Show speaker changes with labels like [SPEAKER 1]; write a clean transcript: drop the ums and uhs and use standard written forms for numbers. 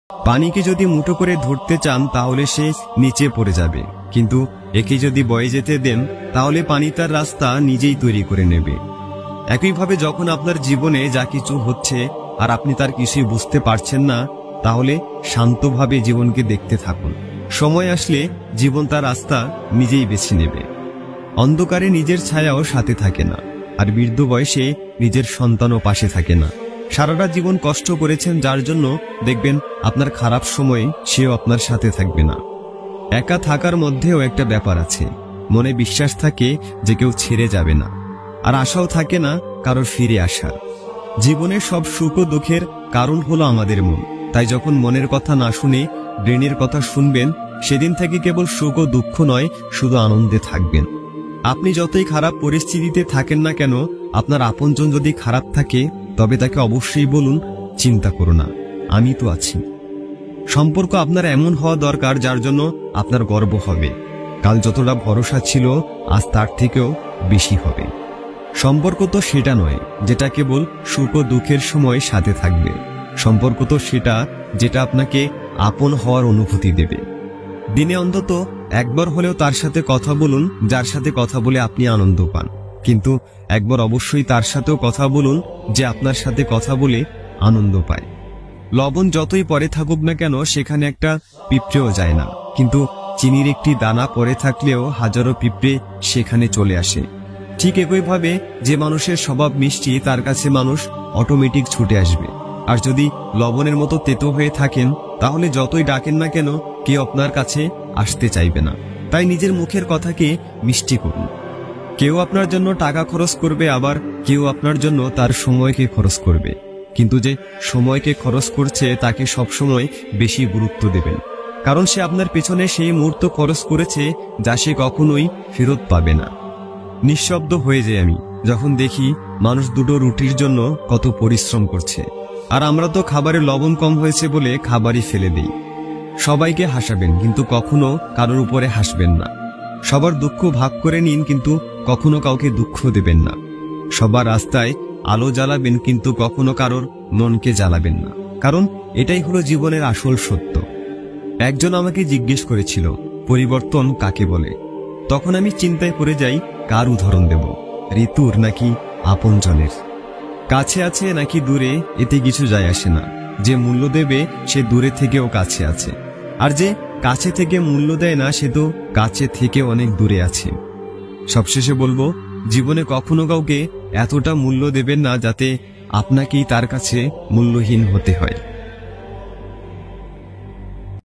[SPEAKER 1] পানিকে যদি মুঠো করে ধরতে চান তাহলে সে নিচে পড়ে যাবে, কিন্তু একে যদি বয়ে যেতে দেন তাহলে পানি তার রাস্তা নিজেই তৈরি করে নেবে। একইভাবে যখন আপনার জীবনে যা কিছু হচ্ছে আর আপনি তার কিছুই বুঝতে পারছেন না, তাহলে শান্তভাবে জীবনকে দেখতে থাকুন। সময় আসলে জীবন তার রাস্তা নিজেই বেছে নেবে। অন্ধকারে নিজের ছায়াও সাথে থাকে না, আর বৃদ্ধ বয়সে নিজের সন্তানও পাশে থাকে না। সারাটা জীবন কষ্ট করেছেন যার জন্য, দেখবেন আপনার খারাপ সময়ে সেও আপনার সাথে থাকবে না। একা থাকার মধ্যেও একটা ব্যাপার আছে, মনে বিশ্বাস থাকে যে কেউ ছেড়ে যাবে না, আর আশাও থাকে না কারো ফিরে আসার। জীবনের সব সুখ ও দুঃখের কারণ হলো আমাদের মন। তাই যখন মনের কথা না শুনে ব্রেনের কথা শুনবেন, সেদিন থেকে কেবল সুখ ও দুঃখ নয়, শুধু আনন্দে থাকবেন। আপনি যতই খারাপ পরিস্থিতিতে থাকেন না কেন, আপনার আপনজন যদি খারাপ থাকে তবে তাকে অবশ্যই বলুন, চিন্তা করো না, আমি তো আছি। সম্পর্ক আপনার এমন হওয়া দরকার যার জন্য আপনার গর্ব হবে। কাল যতটা ভরসা ছিল আজ তার থেকেও বেশি হবে। সম্পর্ক তো সেটা নয় যেটা কেবল সুখ ও দুঃখের সময় সাথে থাকবে। সম্পর্ক তো সেটা যেটা আপনাকে আপন হওয়ার অনুভূতি দেবে। দিনে অন্তত একবার হলেও তার সাথে কথা বলুন যার সাথে কথা বলে আপনি আনন্দ পান, কিন্তু একবার অবশ্যই তার সাথেও কথা বলুন যে আপনার সাথে কথা বলে আনন্দ পায়। লবণ যতই পরে থাকুক না কেন সেখানে একটা পিঁপড়েও যায় না, কিন্তু চিনির একটি দানা পরে থাকলেও হাজারো পিঁপড়ে সেখানে চলে আসে। ঠিক একইভাবে যে মানুষের স্বভাব মিষ্টি তার কাছে মানুষ অটোমেটিক ছুটে আসবে, আর যদি লবণের মতো তেতো হয়ে থাকেন তাহলে যতই ডাকেন না কেন কেউ আপনার কাছে আসতে চাইবে না। তাই নিজের মুখের কথাকে মিষ্টি করুন। কেউ আপনার জন্য টাকা খরচ করবে, আবার কেউ আপনার জন্য তার সময়কে খরচ করবে, কিন্তু যে সময়কে খরচ করছে তাকে সবসময় বেশি গুরুত্ব দেবেন, কারণ সে আপনার পেছনে সেই মুহূর্ত খরচ করেছে যা সে কখনোই ফেরত পাবে না। নিঃশব্দ হয়ে যাই আমি যখন দেখি মানুষ দুটো রুটির জন্য কত পরিশ্রম করছে, আর আমরা তো খাবারে লবণ কম হয়েছে বলে খাবারই ফেলে দিই। সবাইকে হাসাবেন কিন্তু কখনো কারোর উপরে হাসবেন না। সবার দুঃখ ভাগ করে নিন কিন্তু কখনো কাউকে দুঃখ দেবেন না। সবার রাস্তায় আলো জ্বালাবেন কিন্তু কখনো কারোর মনকে জ্বালাবেন না, কারণ এটাই হলো জীবনের আসল সত্য। একজন আমাকে জিজ্ঞেস করেছিল পরিবর্তন কাকে বলে। তখন আমি চিন্তায় পড়ে যাই, কার উদাহরণ দেব, ঋতুর নাকি আপনজনের? কাছে আছে নাকি দূরে এতে কিছু যায় আসে না। যে মূল্য দেবে সে দূরে থেকেও কাছে আছে, আর যে কাছে থেকে মূল্য দেয় না সে তো কাছে থেকে অনেক দূরে আছে। সবশেষে বলবো, জীবনে কখনো কাউকে এতটা মূল্য দেবেন না যাতে আপনাকেই তার কাছে মূল্যহীন হতে হয়।